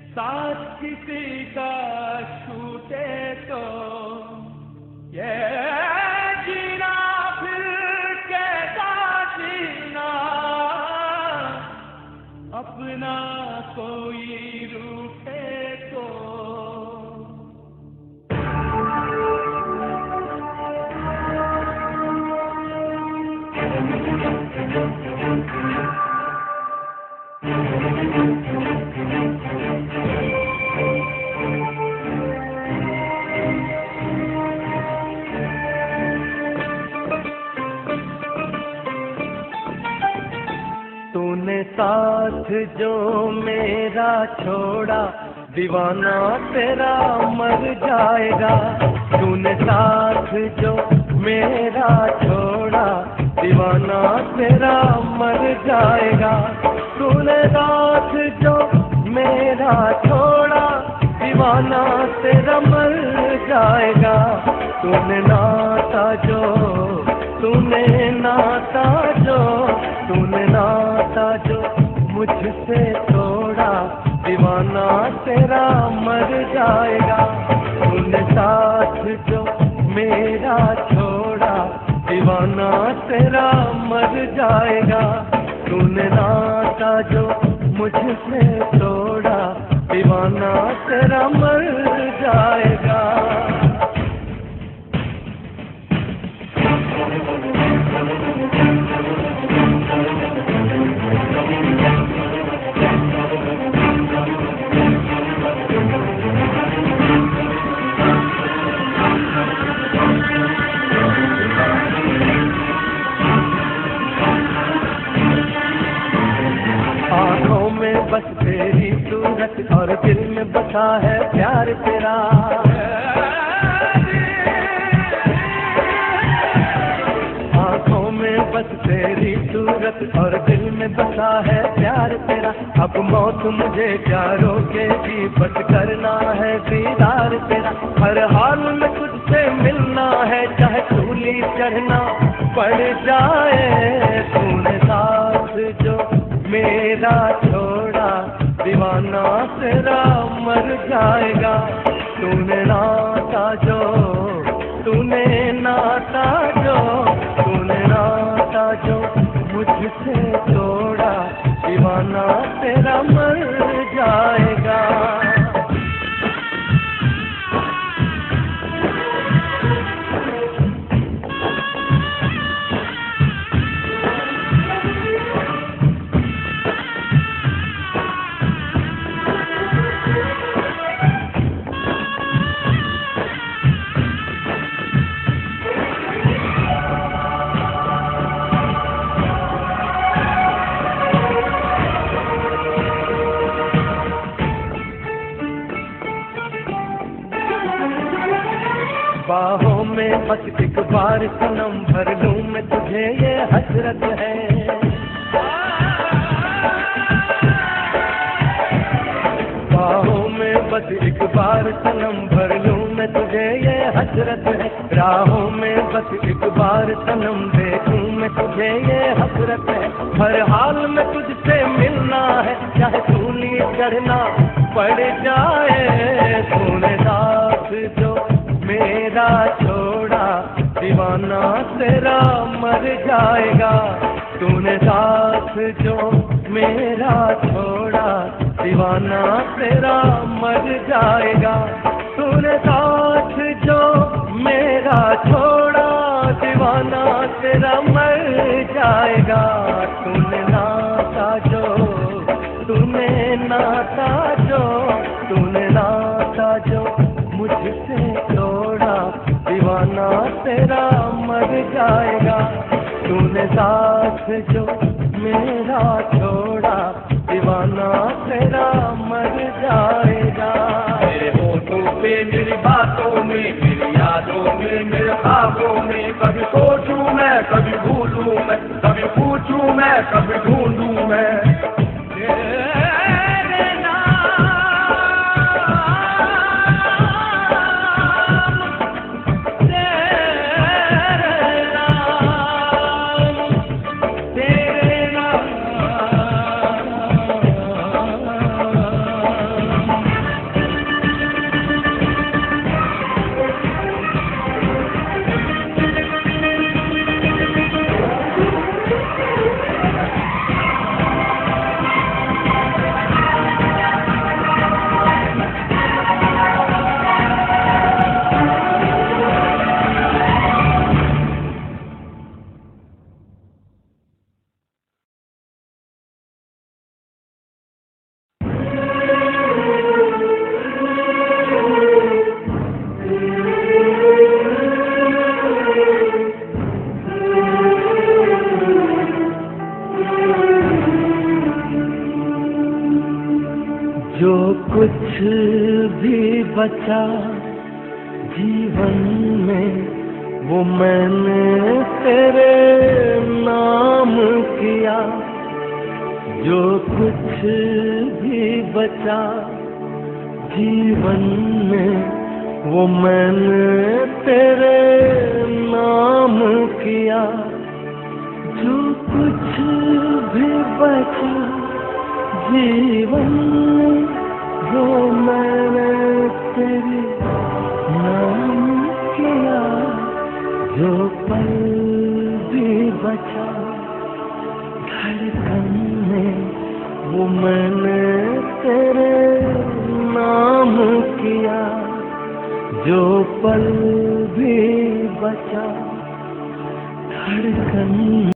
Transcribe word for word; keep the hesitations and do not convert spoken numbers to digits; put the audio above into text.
साथ किसी का छूटे तो ये जीना फिर कैसा जीना, अपना कोई रूठे तो। तूने साथ जो मेरा छोड़ा, दीवाना तेरा मर जाएगा। तूने साथ जो मेरा छोड़ा, दीवाना तेरा मर जाएगा। तूने साथ जो मेरा छोड़ा, दीवाना तेरा मर जाएगा। तूने नाता जो तूने नाता जो तूने नाता जो मुझसे तोड़ा, दीवाना तेरा मर जाएगा। तूने साथ जो मेरा छोड़ा, दीवाना तेरा मर जाएगा। तूने नाता जो मुझसे तोड़ा, दीवाना तेरा मर जाएगा। आँखों में बस तेरी सूरत और दिल में बसा है प्यार तेरा। आँखों में बस तेरी सूरत और दिल में बसा है प्यार तेरा। अब मौत मुझे क्या रोकेगी, बस करना है दीदार तेरा। हर हाल में तुझसे मिलना है, चाहे सूली चढ़ना पड़ जाए। तूने साथ जो मेरा छोड़ा, दीवाना तेरा मर जाएगा। तूने नाता जो तूने नाता जो तूने नाता जो मुझसे तोड़ा, दीवाना तेरा मर जाएगा। बाहों में बस एक बार सनम भर लूं मैं तुझे, ये हसरत है। बाहों में बस एक बार सनम भर लूं मैं तुझे, ये हसरत है। राहों में बस एक बार सनम देखूं मैं तुझे, ये हसरत है। हर हाल में तुझसे मिलना है, चाहे सूली चढ़ना पड़ जाए। तूने साथ जो मेरा छोड़ा, दीवाना तेरा मर जाएगा। तूने साथ जो मेरा छोड़ा, दीवाना तेरा मर जाएगा। तूने साथ जो मेरा छोड़ा, दीवाना तेरा मर जाएगा। तूने नाता जो तूने नाता जो तूने नाता जो मुझसे तोड़ा, दीवाना तेरा मर जाएगा। तूने साथ जो मेरा छोड़ा, दीवाना तेरा मर जाएगा। मेरे होठों पे, मेरी बातों में, मेरी यादों में, मेरे ख्वाबों में, कभी सोचूं मैं, कभी भूलूं मैं, कभी पूछूं मैं, कभी ढूंढूं मैं। जो कुछ भी बचा जीवन में वो मैंने तेरे नाम किया। जो कुछ भी बचा जीवन में वो मैंने तेरे नाम किया। जो कुछ भी बचा जीवन में वो मैंने तेरे नाम किया। जो पल भी बचा धड़कन में वो मैंने तेरे नाम किया। जो पल भी बचा धड़कन